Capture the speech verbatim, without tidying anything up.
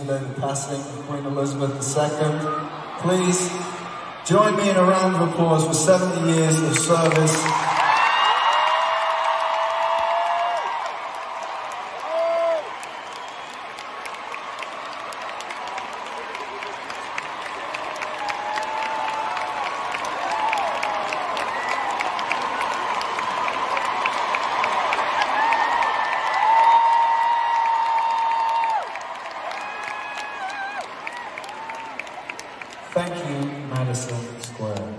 yesterday, the passing of Queen Elizabeth the Second. Please join me in a round of applause for seventy years of service. Thank you, Madison Square.